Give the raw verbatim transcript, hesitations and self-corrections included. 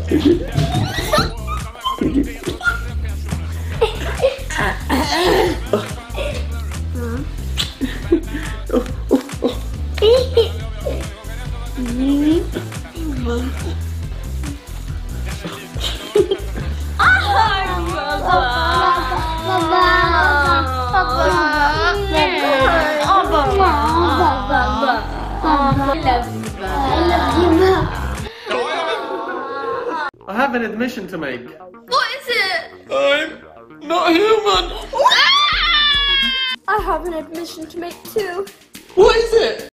I have an admission to make. What is it? I'm not human. I have an admission to make too. What is it?